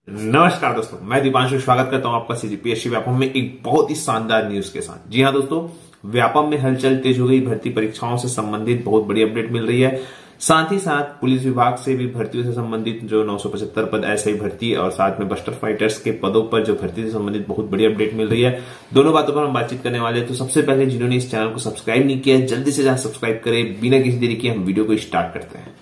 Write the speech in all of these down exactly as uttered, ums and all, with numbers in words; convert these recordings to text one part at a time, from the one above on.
नमस्कार दोस्तों, मैं दीपांशु स्वागत करता हूं आपका सीजीपीएससी व्यापम में एक बहुत ही शानदार न्यूज के साथ। जी हां दोस्तों, व्यापम में हलचल तेज हो गई। भर्ती परीक्षाओं से संबंधित बहुत बड़ी अपडेट मिल रही है। साथ ही साथ पुलिस विभाग से भी भर्तियों से संबंधित जो नौ सौ पचहत्तर पद ऐसे ही भर्ती और साथ में बस्टर फाइटर्स के पदों पर जो भर्ती से संबंधित बहुत बड़ी अपडेट मिल रही है। दोनों बातों पर हम बातचीत करने वाले हैं। तो सबसे पहले जिन्होंने इस चैनल को सब्सक्राइब नहीं किया है, जल्दी से जहां सब्सक्राइब करें। बिना किसी देरी के हम वीडियो को स्टार्ट करते हैं।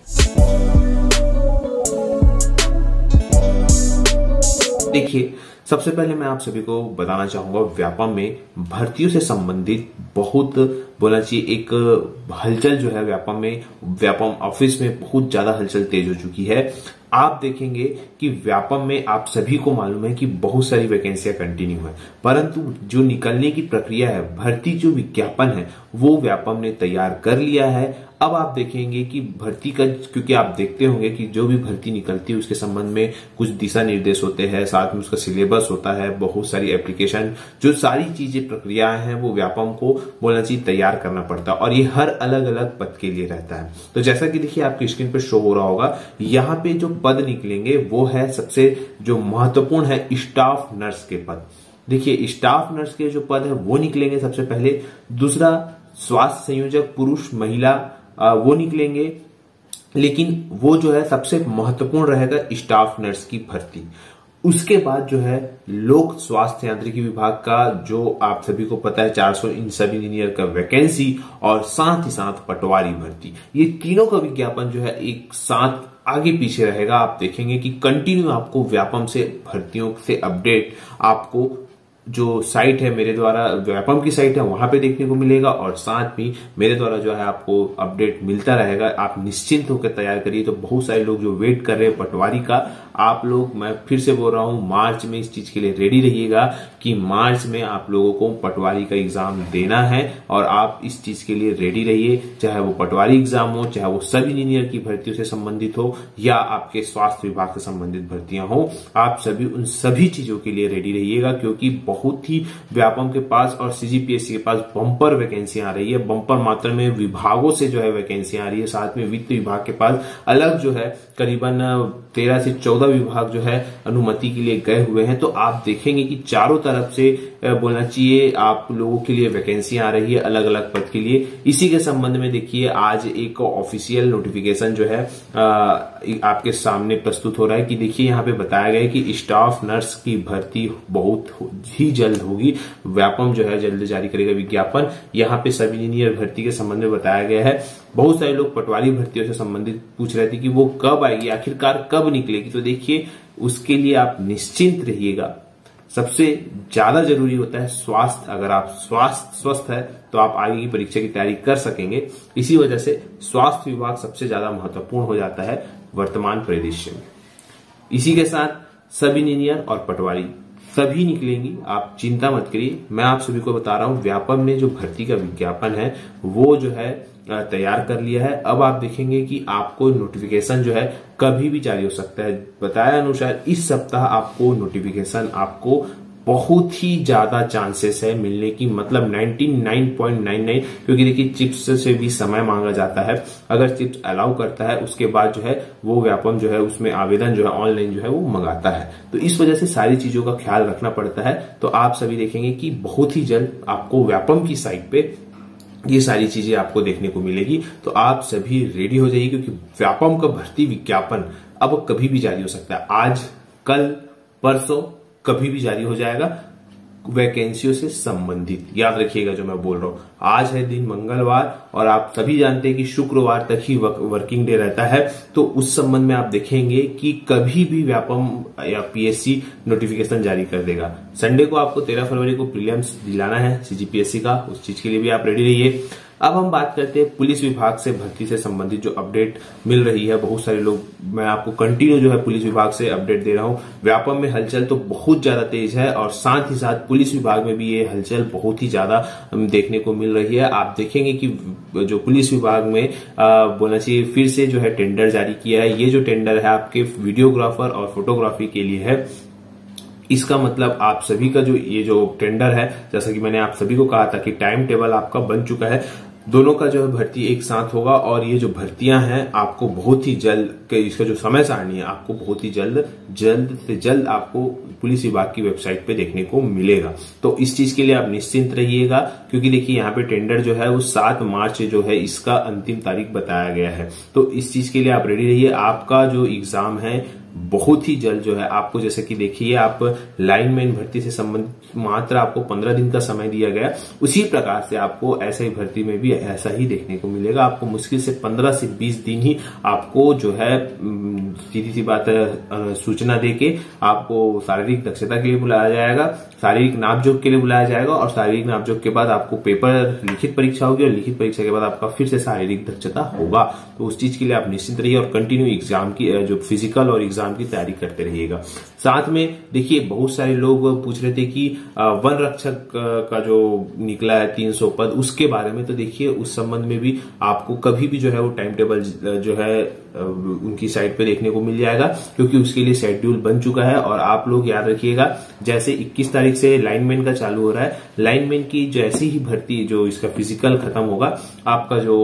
देखिए, सबसे पहले मैं आप सभी को बताना चाहूंगा, व्यापम में भर्तियों से संबंधित बहुत बोलना चाहिए एक हलचल जो है व्यापम में, व्यापम ऑफिस में बहुत ज्यादा हलचल तेज हो चुकी है। आप देखेंगे कि व्यापम में आप सभी को मालूम है कि बहुत सारी वैकेंसियां कंटिन्यू है, परंतु जो निकलने की प्रक्रिया है, भर्ती जो विज्ञापन है वो व्यापम ने तैयार कर लिया है। अब आप देखेंगे कि भर्ती का, क्योंकि आप देखते होंगे कि जो भी भर्ती निकलती है उसके संबंध में कुछ दिशा निर्देश होते हैं, साथ में उसका सिलेबस होता है, बहुत सारी एप्लीकेशन, जो सारी चीजें प्रक्रियाएं हैं वो व्यापम को बोलना चाहिए तैयार करना पड़ता है, और ये हर अलग अलग पद के लिए रहता है। तो जैसा कि देखिए आपकी स्क्रीन पर शो हो रहा होगा, यहाँ पे जो पद निकलेंगे वो है सबसे जो महत्वपूर्ण है स्टाफ नर्स के पद। देखिए, स्टाफ नर्स के जो पद है वो निकलेंगे सबसे पहले। दूसरा, स्वास्थ्य संयोजक पुरुष महिला वो निकलेंगे, लेकिन वो जो है सबसे महत्वपूर्ण रहेगा स्टाफ नर्स की भर्ती। उसके बाद जो है लोक स्वास्थ्य यांत्रिकी विभाग का, जो आप सभी को पता है चार सौ इन सब इंजीनियर का वैकेंसी, और साथ ही साथ पटवारी भर्ती। ये तीनों का विज्ञापन जो है एक साथ आगे पीछे रहेगा। आप देखेंगे कि कंटिन्यू आपको व्यापम से भर्तियों से अपडेट आपको जो साइट है मेरे द्वारा, व्यापम की साइट है, वहां पे देखने को मिलेगा, और साथ भी मेरे द्वारा जो है आपको अपडेट मिलता रहेगा। आप निश्चिंत होकर तैयार करिए। तो बहुत सारे लोग जो वेट कर रहे हैं पटवारी का, आप लोग, मैं फिर से बोल रहा हूं, मार्च में इस चीज के लिए रेडी रहिएगा कि मार्च में आप लोगों को पटवारी का एग्जाम देना है, और आप इस चीज के लिए रेडी रहिए। चाहे वो पटवारी एग्जाम हो, चाहे वो सब इंजीनियर की भर्तियों से संबंधित हो, या आपके स्वास्थ्य विभाग से संबंधित भर्तियां हो, आप सभी उन सभी चीजों के लिए रेडी रहिएगा, क्योंकि बहुत ही व्यापम के पास और सीजीपीएससी के पास बम्पर वैकेंसियां आ रही है। बम्पर मात्रा में विभागों से जो है वैकेंसियां आ रही है। साथ में वित्त विभाग के पास अलग जो है करीबन तेरह से चौदह विभाग जो है अनुमति के लिए गए हुए हैं। तो आप देखेंगे कि चारों तरफ से बोलना चाहिए आप लोगों के लिए वैकेंसियां आ रही है अलग अलग पद के लिए। इसी के संबंध में देखिए आज एक ऑफिशियल नोटिफिकेशन जो है आ, आपके सामने प्रस्तुत हो रहा है कि देखिए यहाँ पे बताया गया है कि स्टाफ नर्स की भर्ती बहुत ही जल्द होगी। व्यापम जो है जल्द जारी करेगा विज्ञापन। यहाँ पे सब इंजीनियर भर्ती के संबंध में बताया गया है। बहुत सारे लोग पटवारी भर्तियों से संबंधित पूछ रहे थे कि वो कब आएगी, आखिरकार कब निकलेगी। तो देखिए उसके लिए आप निश्चिंत रहिएगा। सबसे ज्यादा जरूरी होता है स्वास्थ्य। अगर आप स्वास्थ्य स्वस्थ है तो आप आगे की परीक्षा की तैयारी कर सकेंगे। इसी वजह से स्वास्थ्य विभाग सबसे ज्यादा महत्वपूर्ण हो जाता है वर्तमान परिदृश्य में। इसी के साथ सब इंजीनियर और पटवारी सभी निकलेंगी, आप चिंता मत करिए। मैं आप सभी को बता रहा हूं, व्यापम ने जो भर्ती का विज्ञापन है वो जो है तैयार कर लिया है। अब आप देखेंगे कि आपको नोटिफिकेशन जो है कभी भी जारी हो सकता है। बताया अनुसार इस सप्ताह आपको नोटिफिकेशन आपको बहुत ही ज्यादा चांसेस है मिलने की, मतलब निन्यानवे पॉइंट नौ नौ, क्योंकि देखिए चिप्स से भी समय मांगा जाता है। अगर चिप्स अलाउ करता है उसके बाद जो है वो व्यापम जो है उसमें आवेदन जो है ऑनलाइन जो है वो मंगाता है। तो इस वजह से सारी चीजों का ख्याल रखना पड़ता है। तो आप सभी देखेंगे कि बहुत ही जल्द आपको व्यापम की साइट पे ये सारी चीजें आपको देखने को मिलेगी। तो आप सभी रेडी हो जाइए, क्योंकि व्यापम का भर्ती विज्ञापन अब कभी भी जारी हो सकता है। आज, कल, परसों कभी भी जारी हो जाएगा वैकेंसियों से संबंधित। याद रखिएगा जो मैं बोल रहा हूं। आज है दिन मंगलवार, और आप सभी जानते हैं कि शुक्रवार तक ही वर्किंग डे रहता है। तो उस संबंध में आप देखेंगे कि कभी भी व्यापम या पीएससी नोटिफिकेशन जारी कर देगा। संडे को आपको तेरह फरवरी को प्रीलिम्स दिलाना है सीजीपीएससी का, उस चीज के लिए भी आप रेडी रहिए। अब हम बात करते हैं पुलिस विभाग से भर्ती से संबंधित जो अपडेट मिल रही है। बहुत सारे लोग, मैं आपको कंटिन्यू जो है पुलिस विभाग से अपडेट दे रहा हूं। व्यापम में हलचल तो बहुत ज्यादा तेज है, और साथ ही साथ पुलिस विभाग में भी ये हलचल बहुत ही ज्यादा देखने को मिल रही है। आप देखेंगे कि जो पुलिस विभाग में बोलना चाहिए फिर से जो है टेंडर जारी किया है। ये जो टेंडर है आपके वीडियोग्राफर और फोटोग्राफी के लिए है। इसका मतलब आप सभी का जो ये जो टेंडर है, जैसा कि मैंने आप सभी को कहा था कि टाइम टेबल आपका बन चुका है। दोनों का जो है भर्ती एक साथ होगा और ये जो भर्तियां हैं आपको बहुत ही जल्द के इसका जो समय सारणी है आपको बहुत ही जल्द जल्द से जल्द आपको पुलिस विभाग की वेबसाइट पे देखने को मिलेगा। तो इस चीज के लिए आप निश्चिंत रहिएगा, क्योंकि देखिए यहाँ पे टेंडर जो है वो सात मार्च जो है इसका अंतिम तारीख बताया गया है। तो इस चीज के लिए आप रेडी रहिए। आपका जो एग्जाम है बहुत ही जल्द जो है आपको, जैसे कि देखिए आप लाइनमैन भर्ती से संबंधित मात्र आपको पंद्रह दिन का समय दिया गया, उसी प्रकार से आपको ऐसे ही भर्ती में भी ऐसा ही देखने को मिलेगा। आपको मुश्किल से पंद्रह से बीस दिन ही आपको जो है सीधी सी बात है सूचना देके आपको शारीरिक दक्षता के लिए बुलाया जाएगा, शारीरिक नापजोक के लिए बुलाया जाएगा और शारीरिक नापजोक के बाद आपको पेपर लिखित परीक्षा होगी और लिखित परीक्षा के बाद आपका फिर से शारीरिक दक्षता होगा। तो उस चीज के लिए आप निश्चिंत रहिए और कंटिन्यू एग्जाम की जो फिजिकल और एग्जाम की तैयारी करते रहिएगा। साथ में देखिए बहुत सारे लोग पूछ रहे थे कि वन रक्षक का जो निकला है तीन सौ पद, उसके बारे में तो देखिए उस संबंध में भी आपको कभी भी जो है वो टाइम टेबल जो है उनकी साइट पे देखने को मिल जाएगा, क्योंकि उसके लिए शेड्यूल बन चुका है। और आप लोग याद रखिएगा, जैसे इक्कीस तारीख से लाइनमैन का चालू हो रहा है, लाइनमैन की जैसे ही भर्ती जो इसका फिजिकल खत्म होगा, आपका जो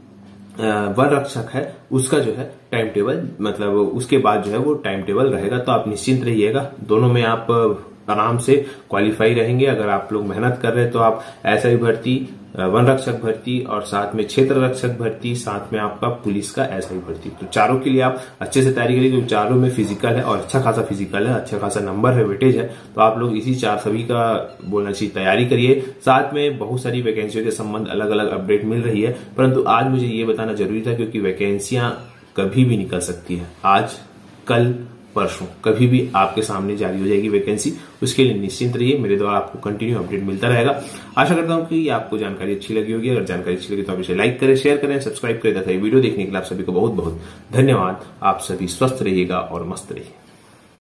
वन रक्षक है उसका जो है टाइम टेबल, मतलब उसके बाद जो है वो टाइम टेबल रहेगा। तो आप निश्चिंत रहिएगा, दोनों में आप आराम से क्वालिफाई रहेंगे। अगर आप लोग मेहनत कर रहे हैं तो आप ऐसा ही भर्ती, वन रक्षक भर्ती और साथ में क्षेत्र रक्षक भर्ती, साथ में आपका पुलिस का ऐसा ही भर्ती, तो चारों के लिए आप अच्छे से तैयारी करिए, क्योंकि चारों में फिजिकल है और अच्छा खासा फिजिकल है, अच्छा खासा नंबर है, वेटेज है। तो आप लोग इसी चार सभी का बोलना चाहिए तैयारी करिए। साथ में बहुत सारी वैकेंसियों के संबंध अलग अलग अपडेट मिल रही है, परंतु आज मुझे ये बताना जरूरी था क्योंकि वैकेंसियां कभी भी निकल सकती है, आज कल परसों कभी भी आपके सामने जारी हो जाएगी वैकेंसी। उसके लिए निश्चिंत रहिए, मेरे द्वारा आपको कंटिन्यू अपडेट मिलता रहेगा। आशा करता हूं कि आपको जानकारी अच्छी लगी होगी। अगर जानकारी अच्छी लगी तो आप इसे लाइक करें, शेयर करें, सब्सक्राइब करें तथा ये वीडियो देखने के लिए आप सभी को बहुत बहुत धन्यवाद। आप सभी स्वस्थ रहिएगा और मस्त रहिए।